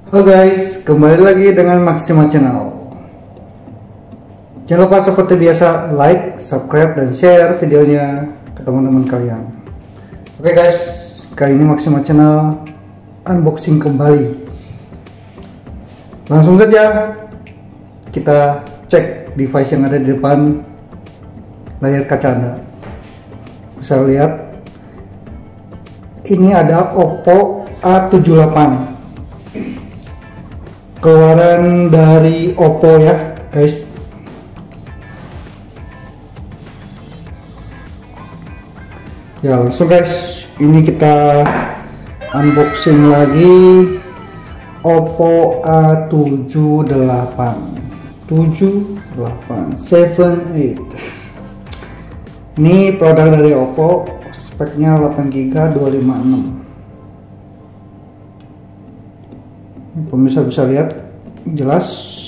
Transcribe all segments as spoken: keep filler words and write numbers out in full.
Halo guys, kembali lagi dengan Maxima Channel. Jangan lupa seperti biasa like, subscribe, dan share videonya ke teman-teman kalian. Oke guys, kali ini Maxima Channel unboxing kembali. Langsung saja kita cek device yang ada di depan layar kaca Anda. Bisa lihat ini ada Oppo A tujuh puluh delapan, keluaran dari Oppo ya guys. Ya langsung guys, ini kita unboxing lagi Oppo A tujuh delapan tujuh delapan tujuh delapan. Ini produk dari Oppo, speknya delapan giga dua lima enam. Pemirsa bisa lihat jelas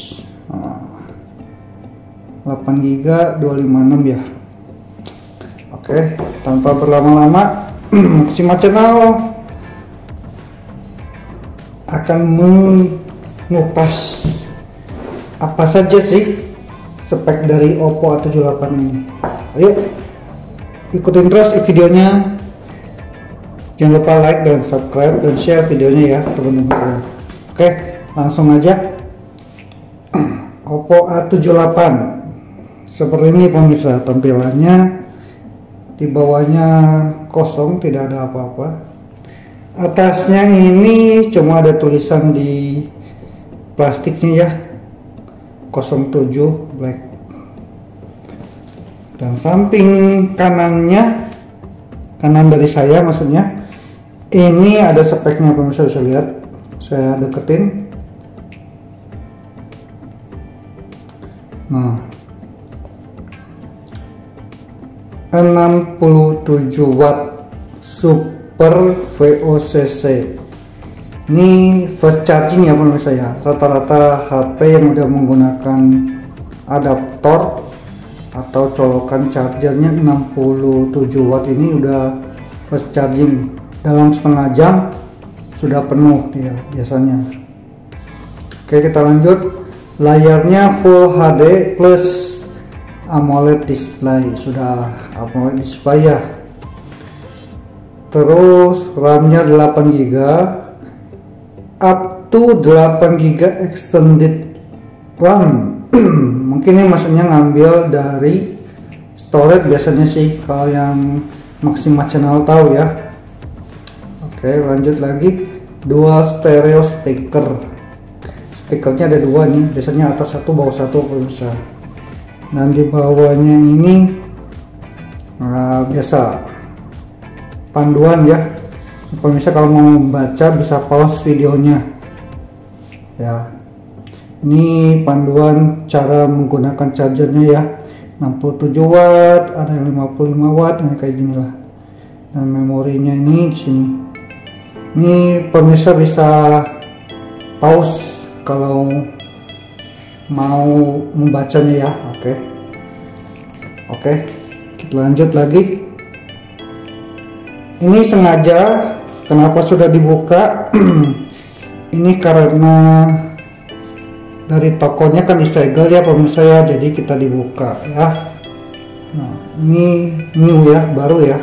delapan giga dua lima enam ya. Oke, tanpa berlama-lama Maxima Channel akan mengupas apa saja sih spek dari Oppo A tujuh delapan ini. Ayo ikutin terus videonya. Jangan lupa like dan subscribe dan share videonya ya teman-teman. Oke, langsung aja. Oppo A tujuh delapan seperti ini pemirsa tampilannya. Di bawahnya kosong, tidak ada apa-apa. Atasnya ini cuma ada tulisan di plastiknya ya, nol tujuh black. Dan samping kanannya, kanan dari saya maksudnya, ini ada speknya pemirsa bisa lihat. Saya deketin. Nah, enam puluh tujuh watt super V O C C. Ini fast charging ya pemirsa ya. Rata-rata H P yang udah menggunakan adaptor atau colokan chargernya enam puluh tujuh watt ini udah fast charging. Dalam setengah jam sudah penuh dia biasanya. Oke, kita lanjut. Layarnya Full H D plus AMOLED display, sudah AMOLED display ya. Terus RAM-nya delapan giga, up to delapan giga extended RAM. Mungkin ini maksudnya ngambil dari storage biasanya sih, kalau yang Maxima Channel tahu ya. Oke, lanjut lagi. Dual stereo speaker. Speakernya ada dua nih, biasanya atas satu bawah satu bisa. Dan di bawahnya ini nah, biasa panduan ya. Pemirsa kalau mau membaca bisa pause videonya. Ya. Ini panduan cara menggunakan chargernya ya. enam puluh tujuh watt, ada yang lima puluh lima watt, yang kayak gini lah. Dan memorinya ini di sini. Ini pemirsa bisa pause kalau mau membacanya ya. Oke, oke, kita lanjut lagi. Ini sengaja kenapa sudah dibuka? Ini karena dari tokonya kan disegel ya pemirsa ya, jadi kita dibuka ya. Nah, ini new ya, baru ya.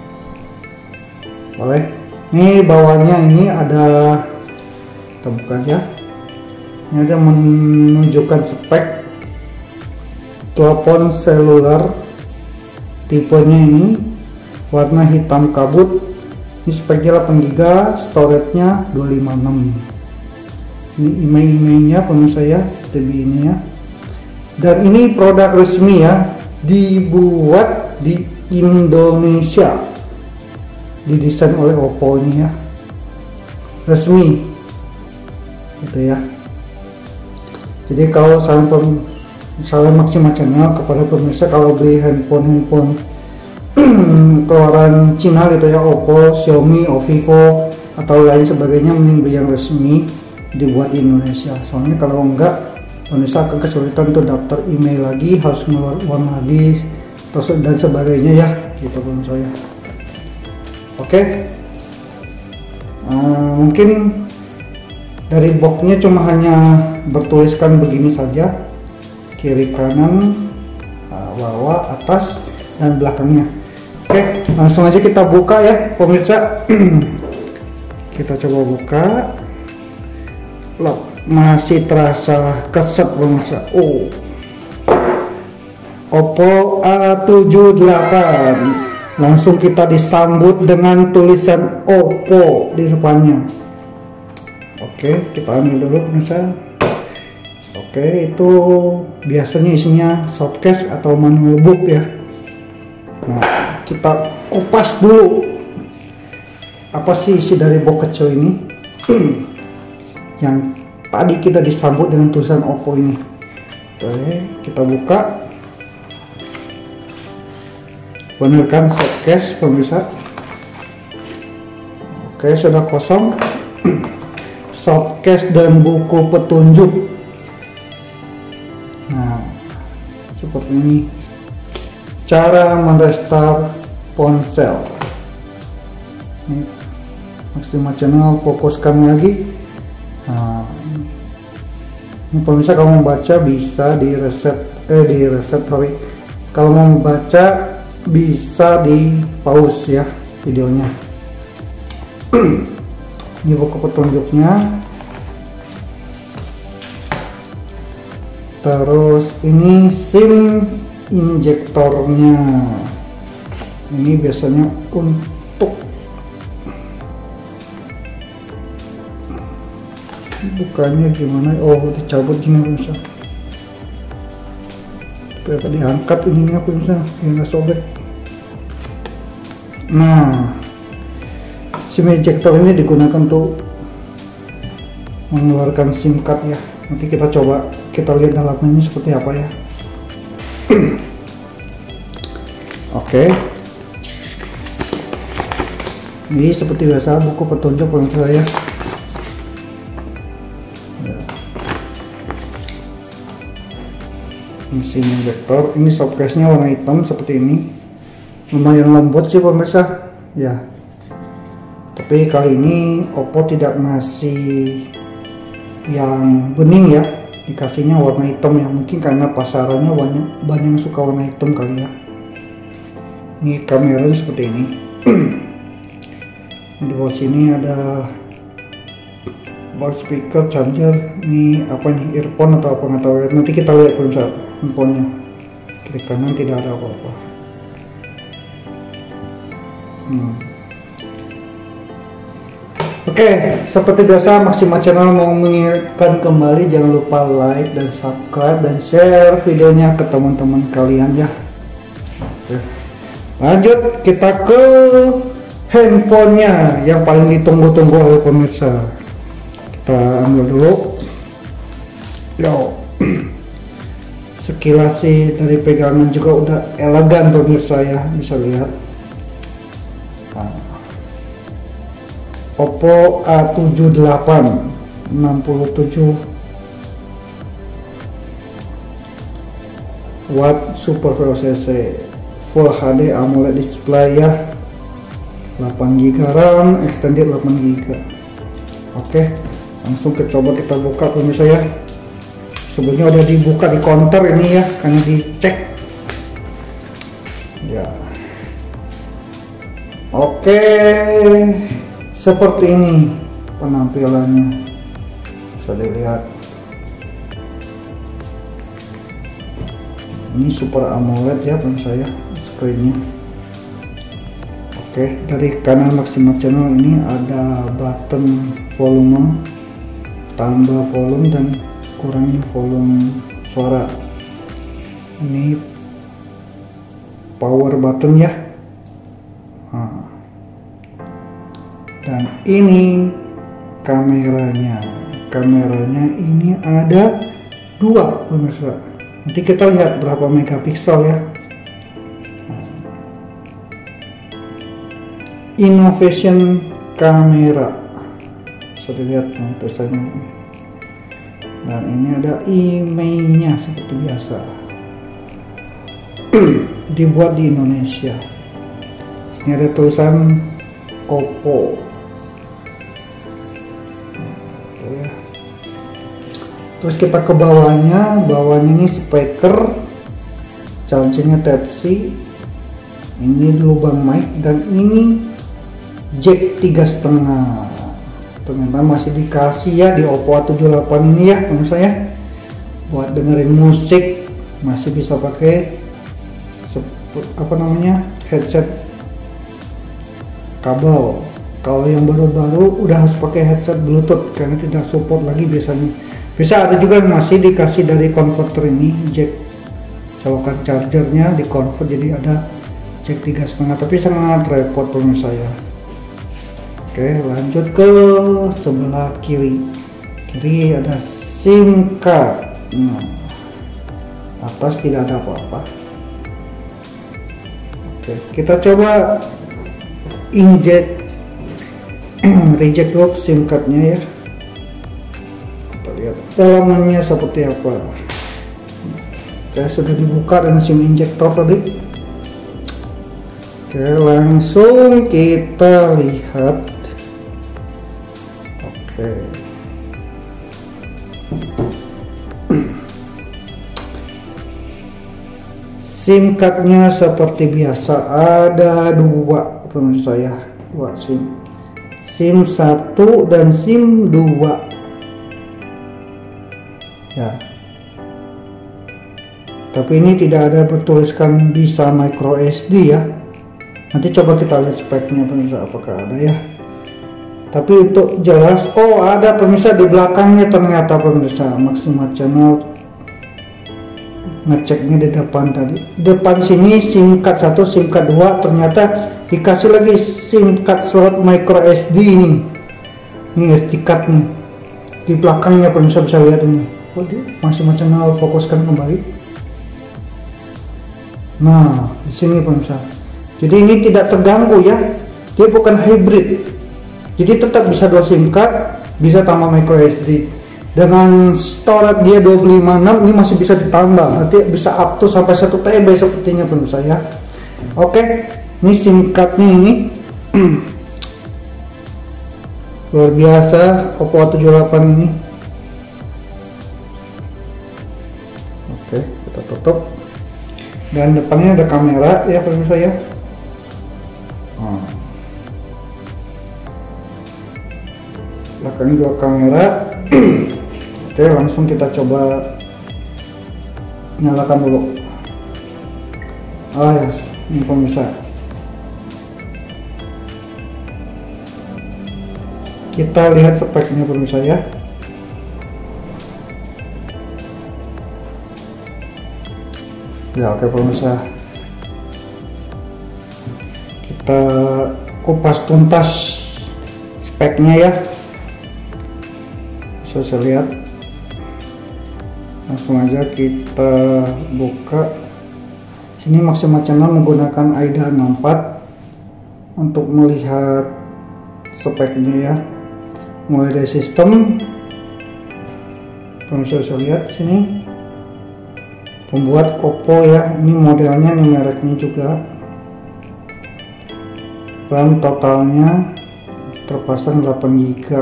Boleh. Ini bawahnya ini ada, kita buka ya. Ini ada menunjukkan spek telepon seluler, tipenya ini warna hitam kabut. Ini speknya delapan giga, storage-nya dua lima enam. Ini email-emailnya pemirsa ya, seperti ini ya. Dan ini produk resmi ya, dibuat di Indonesia. Didesain oleh Oppo ini ya, resmi gitu ya. Jadi kalau saran saran Maxima Channel kepada pemirsa, kalau beli handphone-handphone keluaran Cina gitu ya, Oppo, Xiaomi, Vivo atau lain sebagainya, mending beli yang resmi dibuat di Indonesia. Soalnya kalau enggak pemirsa akan kesulitan untuk daftar email lagi, harus ngeluar uang lagi terus dan sebagainya ya, gitu pemirsa ya. Oke, uh, mungkin Dari boxnya cuma hanya bertuliskan begini saja, kiri kanan, bawah, atas, dan belakangnya. Oke, langsung aja kita buka ya pemirsa. Kita coba buka. Loh, masih terasa keset pemirsa. Oh, Oppo A tujuh delapan. Langsung kita disambut dengan tulisan Oppo di depannya. Oke, kita ambil dulu pemirsa. Oke, itu biasanya isinya softcase atau manual book ya. Nah, kita kupas dulu apa sih isi dari box kecil ini. Yang tadi kita disambut dengan tulisan Oppo ini. Oke, kita buka. Bener kan softcase pemirsa. Oke, sudah kosong. Softcase dan buku petunjuk. Nah, seperti ini cara merestart ponsel. Ini Maxima Channel, fokuskan lagi. Nah, ini pemirsa kalau mau baca bisa di reset, eh di reset sorry. Kalau mau baca bisa di pause ya videonya. Ini buku petunjuknya. Terus ini SIM injektornya. Ini biasanya untuk bukanya gimana? Oh, dicabut gini bisa. Ternyata diangkat ininya bisa, nggak sobek. Nah, SIM injektor ini digunakan untuk mengeluarkan SIM card ya. Nanti kita coba, kita lihat dalamnya seperti apa ya. Oke, ini seperti biasa buku petunjuk pemirsa ya. Ini SIM injektor, ini softcase-nya warna hitam seperti ini. Lumayan lembut sih pemirsa ya. Tapi kali ini Oppo tidak ngasih yang bening ya, dikasihnya warna hitam ya, mungkin karena pasarannya banyak banyak yang suka warna hitam kali ya. Ini kameranya seperti ini. Di bawah sini ada bar speaker, charger. Ini apa nih, earphone atau apa nggak tahu ya. Nanti kita lihat pemirsa handphonenya. Kiri kanan tidak ada apa-apa. Hmm. Oke, okay, seperti biasa Maxima Channel mau mengingatkan kembali, jangan lupa like dan subscribe dan share videonya ke teman-teman kalian ya. Oke. Lanjut kita ke handphonenya yang paling ditunggu-tunggu oleh pemirsa. Kita ambil dulu. Yo. Sekilas sih dari pegangan juga udah elegan pemirsa ya, bisa lihat. Oppo A tujuh delapan enam puluh tujuh watt Super V O C C, Full H D AMOLED display ya, delapan giga RAM, extended delapan giga. Oke, langsung ke coba kita buka pemirsa ya. Sebelumnya udah dibuka di counter ini ya, karena dicek ya. Oke, seperti ini penampilannya, bisa dilihat. Ini Super AMOLED ya pemirsa ya, screennya. Oke, dari kanan Maxima Channel ini ada button volume, tambah volume dan kurangi volume suara. Ini power button ya. Nah, dan ini kameranya. Kameranya ini ada dua pemirsa. Nanti kita lihat berapa megapiksel ya. Innovation kamera, bisa dilihat tulisannya. Dan ini ada emailnya seperti biasa. Dibuat di Indonesia. Ini ada tulisan Oppo. Tuh ya. Terus kita ke bawahnya, bawahnya ini speaker, chargernya Type C, ini lubang mic, dan ini jack tiga setengah. Ternyata masih dikasih ya di Oppo A tujuh delapan ini ya pemirsa ya, buat dengerin musik masih bisa pakai apa namanya headset kabel. Kalau yang baru-baru udah harus pakai headset Bluetooth karena tidak support lagi biasanya. Bisa ada juga yang masih dikasih dari converter ini, jack colokan chargernya di convert jadi ada jack tiga setengah, tapi sangat repot pemirsa ya. Oke, lanjut ke sebelah kiri. Kiri ada SIM card. Nah, atas tidak ada apa-apa. Oke, kita coba inject reject dulu SIM cardnya ya. Kita lihat dalamnya seperti apa. Oke, sudah dibuka dengan SIM injector tadi. Oke, langsung kita lihat. Oke, SIM cardnya seperti biasa ada dua pemirsa ya, dua SIM, SIM satu dan SIM dua ya. Tapi ini tidak ada bertuliskan bisa micro S D ya. Nanti coba kita lihat speknya pemirsa apakah ada ya. Tapi untuk jelas, oh ada pemirsa di belakangnya ternyata pemirsa, maksimal channel. Ngeceknya di depan tadi, depan sini SIM card satu, SIM card dua, ternyata dikasih lagi SIM card slot micro S D ini. Ini S D card nih di belakangnya pemirsa, bisa lihat ini. Oh, maksimal channel fokuskan kembali. Nah di sini pemirsa, jadi ini tidak terganggu ya, dia bukan hybrid. Jadi tetap bisa dua SIM card, bisa tambah micro S D. Dengan storage dia dua puluh lima enam, ini masih bisa ditambah. Nanti bisa up to sampai satu T B sepertinya pemirsa ya. Oke, ini SIM cardnya ini luar biasa Oppo A tujuh delapan ini. Oke, kita tutup. Dan depannya ada kamera ya pemirsa ya. Nah, belakang dua kamera. Oke, langsung kita coba nyalakan dulu. Ah ya, ini pemirsa, kita lihat speknya pemirsa ya. Ya oke pemirsa, kita kupas tuntas speknya ya. Bisa saya lihat, langsung aja kita buka. Sini maksimal channel menggunakan AIDA enam empat untuk melihat speknya ya. Mulai dari sistem, pemirsa bisa lihat sini, pembuat Oppo ya, ini modelnya, ini mereknya juga. RAM totalnya terpasang delapan giga.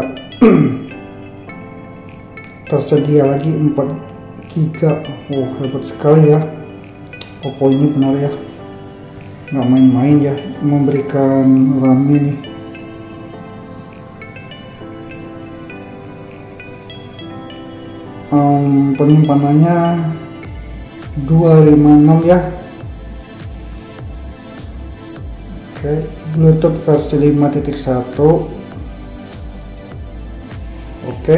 Tersedia lagi empat giga. Oh hebat sekali ya Oppo ini, benar ya, nggak main-main ya memberikan RAM ini. um, Penyimpanannya dua ratus lima puluh enam ya. Oke, Bluetooth versi lima titik satu. Oke,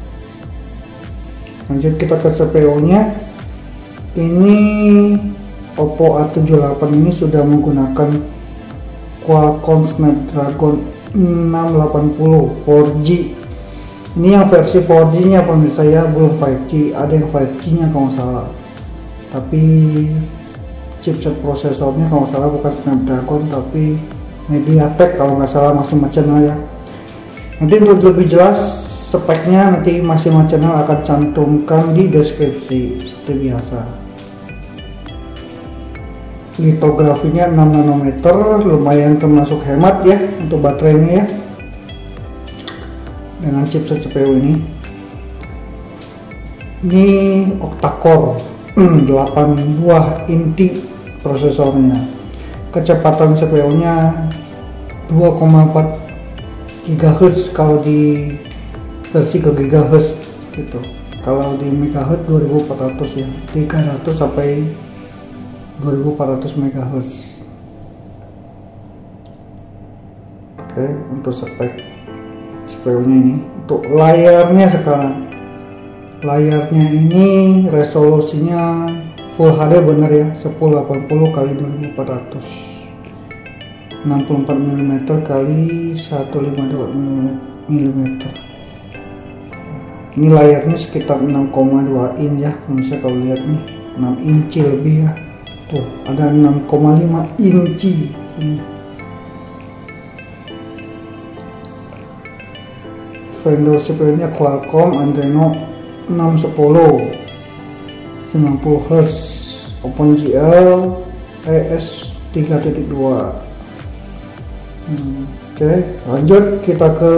lanjut kita ke C P U nya. Ini Oppo A tujuh delapan ini sudah menggunakan Qualcomm Snapdragon enam delapan nol empat G. Ini yang versi empat G nya pemirsa ya, belum lima G. Ada yang lima G nya kalau nggak salah, tapi chipset prosesornya kalau nggak salah bukan Snapdragon tapi MediaTek kalau nggak salah, masih channel ya. Nanti untuk lebih jelas speknya nanti masih channel akan cantumkan di deskripsi seperti biasa. Litografinya enam nanometer, lumayan termasuk hemat ya untuk baterainya ya, dengan chipset C P U ini. Ini octa-core, delapan buah inti prosesornya. Kecepatan C P U nya dua koma empat gigahertz kalau di versi ke gigahertz gitu. Kalau di megahertz dua ribu empat ratus ya, tiga ratus sampai dua ribu empat ratus megahertz. Oke, untuk spek C P U nya ini. Untuk layarnya sekarang, layarnya ini resolusinya Full H D bener ya, sepuluh delapan puluh kali dua ribu empat ratus, enam puluh empat milimeter kali seratus lima puluh dua milimeter. Ini layarnya sekitar enam koma dua inch ya, bisa kalau lihat nih, enam inci lebih ya. Tuh, ada enam koma lima inci ini. Vendor C P U nya Qualcomm Adreno enam sepuluh, sembilan puluh hertz, OpenGL E S tiga titik dua. hmm, Oke, lanjut kita ke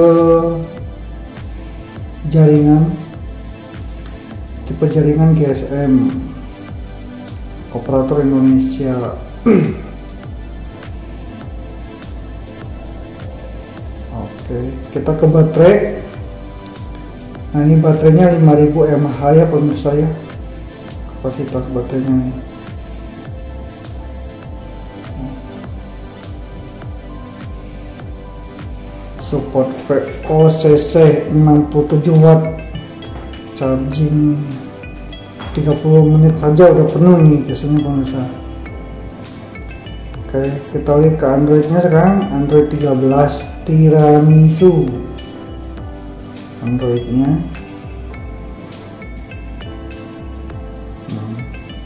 jaringan. Tipe jaringan G S M, operator Indonesia. Oke, kita ke baterai. Nah, ini baterainya lima ribu mAh ya pemirsa ya, kapasitas baterainya nih. Support O C C enam puluh tujuh watt, charging tiga puluh menit saja udah penuh nih biasanya pemirsa. Oke, kita lihat ke Androidnya sekarang. Android tiga belas tiramisu Androidnya. hmm.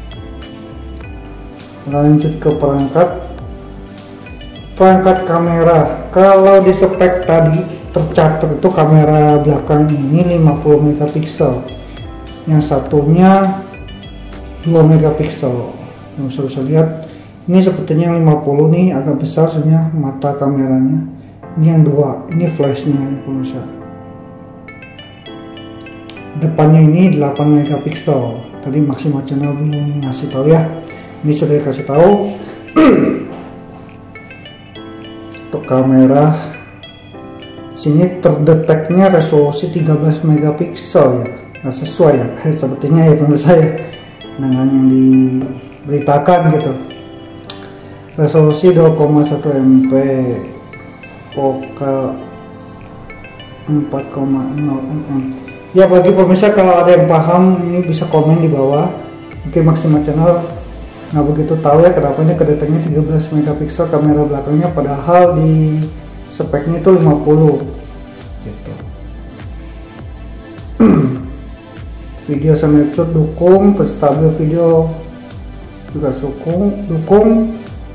Lanjut ke perangkat. Perangkat kamera, kalau di spek tadi tercatat itu kamera belakang ini lima puluh megapiksel, yang satunya dua megapiksel. Yang bisa bisa lihat ini sepertinya yang lima puluh nih agak besar sebenarnya mata kameranya. Ini yang dua, ini flashnya ya pemirsa. Depannya ini delapan megapiksel. Tadi Maximal Channel belum ngasih tahu ya. Ini sudah dikasih tahu. Untuk kamera sini terdeteknya resolusi tiga belas megapiksel ya, nggak sesuai ya eh, sepertinya ya pemirsa ya dengan yang diberitakan gitu. Resolusi dua koma satu M P, focal empat koma nol mm. Ya, bagi pemirsa kalau ada yang paham ini bisa komen di bawah. Mungkin Maximal Channel nggak begitu tahu ya kenapa ini kedeteknya tiga belas megapiksel kamera belakangnya, padahal di speknya itu lima puluh gitu. Video sama episode dukung, stabil video juga dukung, dukung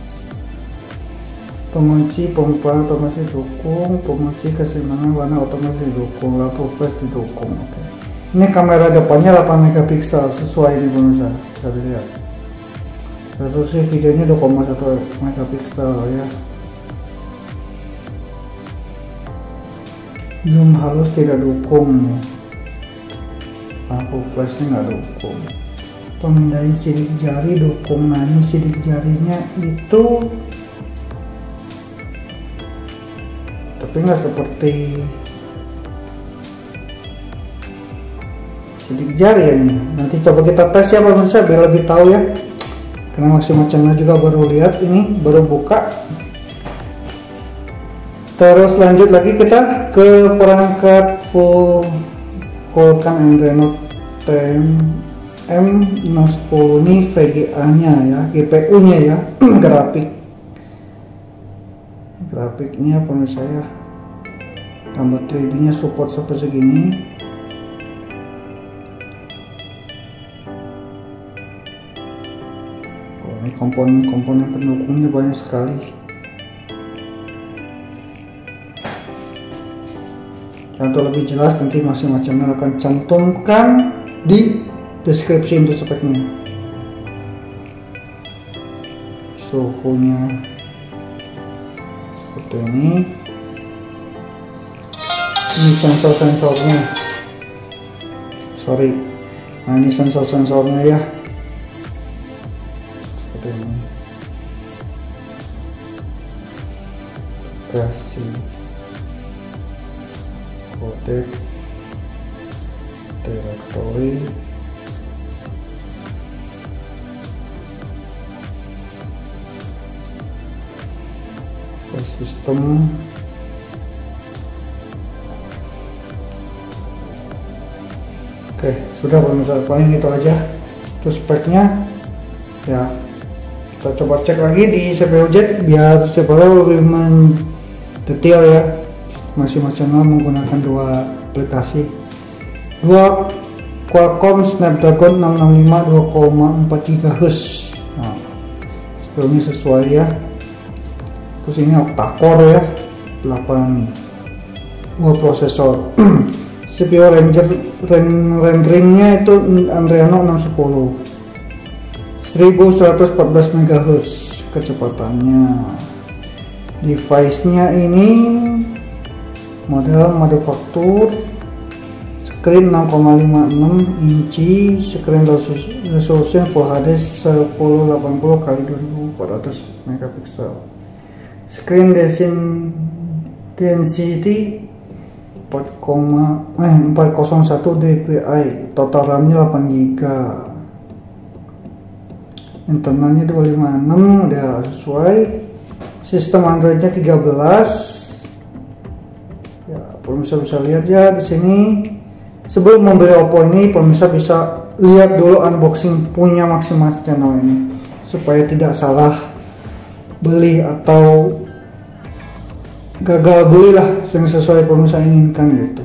pengunci pembukaan otomatis dukung, pengunci keseimbangan warna otomatis dukung, lampu flash didukung. Oke. Ini kamera depannya delapan megapiksel sesuai ini pemirsa, bisa dilihat. Resolusi videonya dua koma satu megapiksel ya. Zoom halus tidak dukung nih. Lampu flashnya nggak dukung. Pemindaian sidik jari dukung. Nah, ini sidik jarinya itu tapi nggak seperti sidik jari ya nih. Nanti coba kita tes ya pemirsa biar lebih tahu ya. Karena Maximal Channel juga baru lihat ini, baru buka. Terus lanjut lagi kita ke perangkat full Qualcomm Adreno M enam sepuluh ini V G A nya ya, G P U nya ya, grafik grafiknya pemirsa ya, tambah tiga D nya support sampai segini. Ini komponen-komponen pendukungnya banyak sekali. Untuk lebih jelas nanti Maximal Channel akan cantumkan di deskripsi untuk speknya. Suhunya seperti ini. Ini sensor-sensornya. Sorry. Nah ini sensor-sensornya ya, seperti ini. Kasih kode directory, sistem, oke sudah pemirsa, paling itu aja terus speknya ya. Kita coba cek lagi di C P U Jet biar C P U lebih mendetail ya. Masing-masing menggunakan dua aplikasi, dua Qualcomm Snapdragon enam enam lima dua koma empat gigahertz. Nah, C P U ini sesuai ya. Terus ini octa-core ya, delapan buah prosesor. C P U Ranger renderingnya itu Adreno enam sepuluh, seribu seratus empat belas megahertz kecepatannya. Device-nya ini model manufaktur, screen enam koma lima enam inci, screen resolution Full H D seribu delapan puluh kali dua ribu empat ratus megapiksel, screen density empat nol satu dpi, total RAM-nya delapan giga, internalnya dua lima enam, udah sesuai. Sistem Android-nya tiga belas. Ya, pemirsa bisa lihat ya di sini. Sebelum membeli Oppo ini, pemirsa bisa lihat dulu unboxing punya Maximas Channel ini supaya tidak salah beli atau gagal beli lah yang sesuai pemirsa inginkan gitu.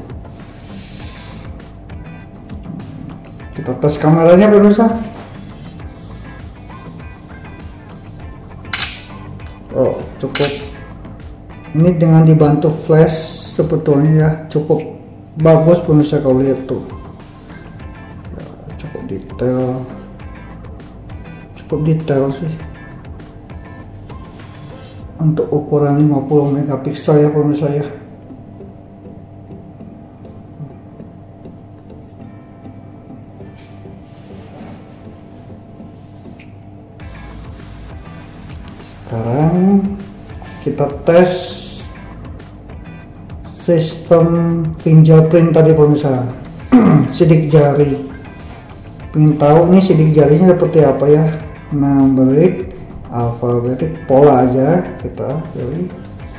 Kita tes kameranya pemirsa. Oh cukup, ini dengan dibantu flash sebetulnya ya cukup bagus pemirsa. Kalau lihat tuh ya, cukup detail, cukup detail sih untuk ukuran lima puluh megapiksel ya pemirsa ya. Sekarang kita tes sistem fingerprint tadi pemirsa. Sidik jari, pengen tahu nih sidik jarinya seperti apa ya. Numeric, alfabetik, pola aja kita pilih.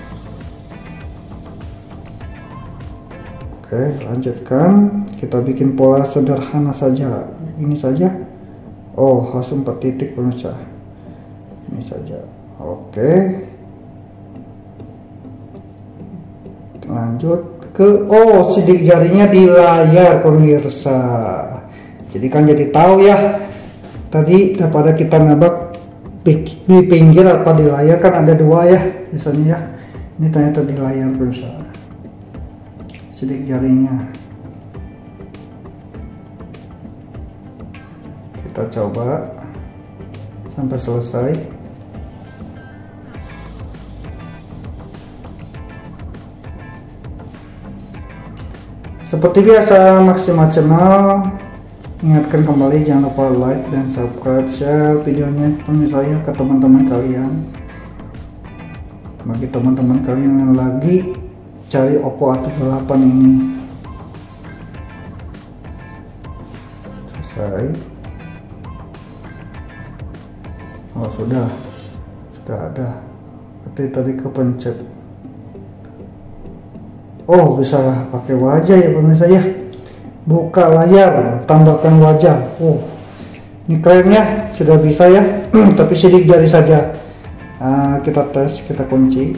Oke lanjutkan, kita bikin pola sederhana saja, ini saja. Oh harus empat titik pemirsa, ini saja. Oke lanjut ke, oh sidik jarinya di layar pemirsa. Jadi kan jadi tahu ya, tadi daripada kita nebak di pinggir apa di layar, kan ada dua ya biasanya ya. Ini ternyata di layar pemirsa sidik jarinya. Kita coba sampai selesai. Seperti biasa Maximas Channel ingatkan kembali, jangan lupa like dan subscribe, share videonya pemirsa ya ke teman-teman kalian. Bagi teman-teman kalian yang lagi cari Oppo A tujuh delapan ini. Selesai. Oh sudah, sudah ada. Berarti tadi kepencet. Oh bisa pakai wajah ya pemirsa ya. Buka layar, tambahkan wajah. Oh ini keren ya, sudah bisa ya. Tapi sidik jari saja. Nah, kita tes, kita kunci.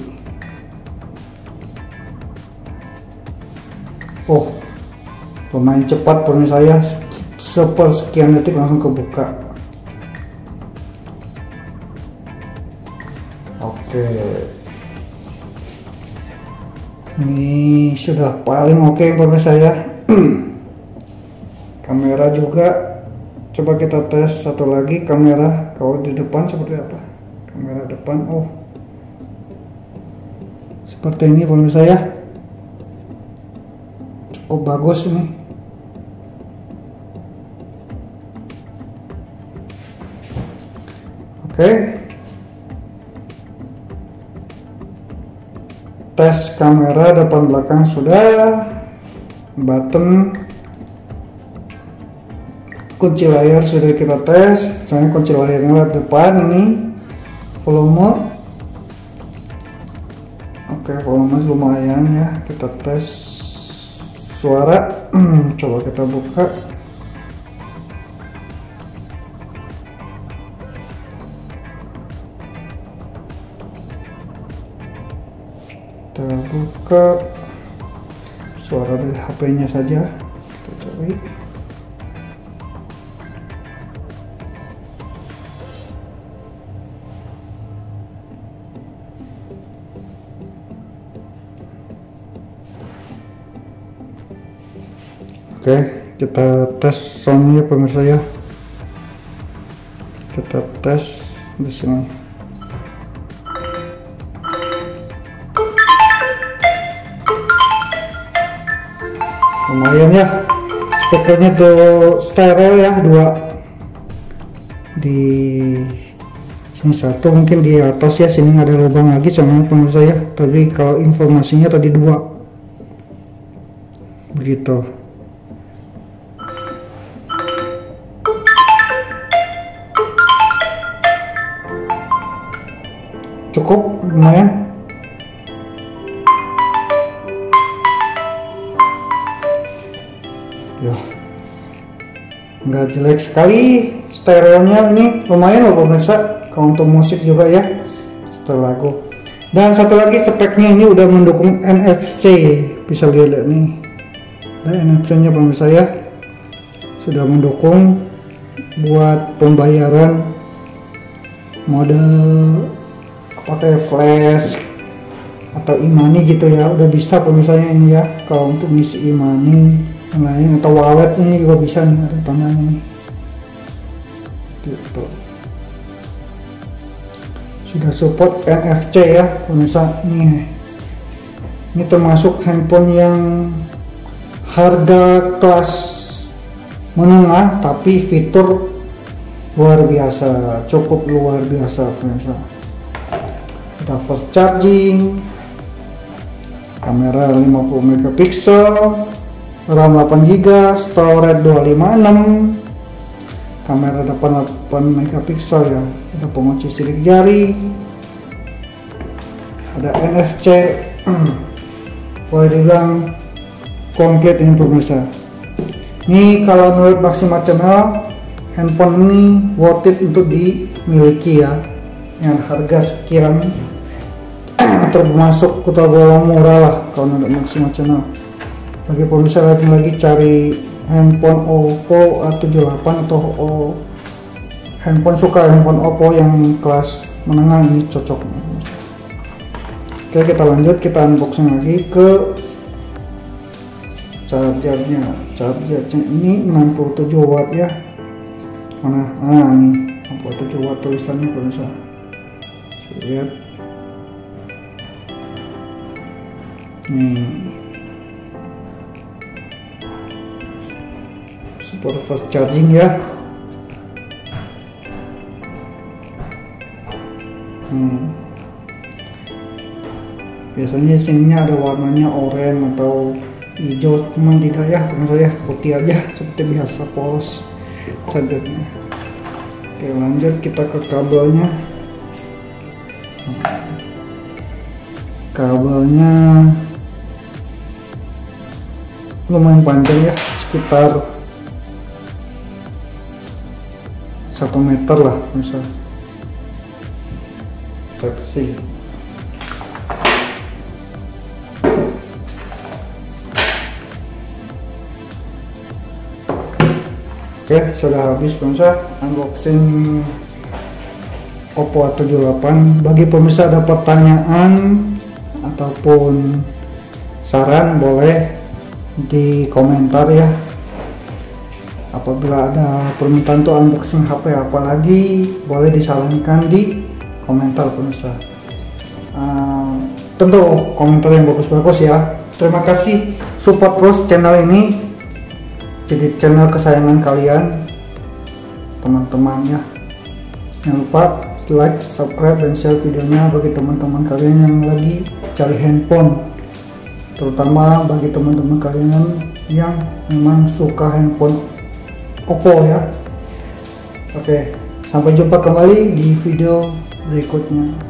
Oh lumayan cepat pemirsa ya, sepersekian detik langsung kebuka. Oke, ini sudah paling oke pemirsa ya. Kamera juga coba kita tes satu lagi, kamera kalau di depan seperti apa. Kamera depan, oh seperti ini pemirsa ya, cukup bagus ini. Oke, tes kamera depan belakang sudah, button, kunci layar sudah kita tes. Misalnya kunci layarnya depan, ini volume. Oke, volume lumayan ya. Kita tes suara. Coba kita buka. Kita buka suara dari H P-nya saja. Kita cari. Oke, kita tes soundnya pemirsa ya. Kita tes di sini. Lumayan ya, speakernya tuh stereo ya, dua di sini satu, mungkin di atas ya, sini nggak ada lubang lagi sama pemirsa ya. Tapi kalau informasinya tadi dua, begitu. Cukup, lumayan. Ya, nggak jelek sekali stereonya, ini lumayan loh pemirsa. Kalau untuk musik juga ya, setelah lagu. Dan satu lagi, speknya ini udah mendukung N F C, bisa lihat nih. Dan N F C-nya pemirsa ya, sudah mendukung buat pembayaran mode pakai flash atau e-money gitu ya, udah bisa pemisalnya ini ya. Kalau untuk ngisi e-money yang lain atau wallet ini juga bisa nih, ada tandanya nih gitu. Sudah support N F C ya pemirsa. Nih, ini termasuk handphone yang harga kelas menengah tapi fitur luar biasa, cukup luar biasa pemirsa. Ada fast charging, kamera lima puluh megapiksel, RAM delapan giga, storage dua lima enam, kamera depan delapan megapiksel ya, ada pengunci sidik jari, ada N F C, boleh dibilang komplit ini pemirsa. Ini kalau menurut Maxima Channel, handphone ini worth it untuk dimiliki ya, dengan harga sekian termasuk tergolong murah lah kalau menurut Maxima Channel. Bagi pemirsa lagi lagi cari handphone Oppo A tujuh delapan atau oh, handphone suka handphone Oppo yang kelas menengah, ini cocok. Oke, kita lanjut, kita unboxing lagi ke chargernya. Chargernya ini enam puluh tujuh watt ya. Mana? Nah, ini enam puluh tujuh watt tulisannya pemirsa. Lihat. Nih. Support fast charging ya. Hmm. Biasanya sininya ada warnanya oranye atau hijau, cuman tidak ya pemirsa ya, putih aja seperti biasa polos chargernya. Oke, lanjut kita ke kabelnya. Kabelnya lumayan panjang ya, sekitar satu meter lah misal. Type C. Oke, sudah habis pemirsa unboxing Oppo A tujuh delapan. Bagi pemirsa ada pertanyaan ataupun saran, boleh di komentar ya. Apabila ada permintaan untuk unboxing H P apalagi, boleh disarankan di komentar pemirsa. Uh, tentu komentar yang bagus-bagus ya. Terima kasih support terus channel ini, jadi channel kesayangan kalian teman-teman ya. Jangan lupa like, subscribe, dan share videonya bagi teman-teman kalian yang lagi cari handphone, terutama bagi teman-teman kalian yang memang suka handphone Oppo ya. Oke, sampai jumpa kembali di video berikutnya.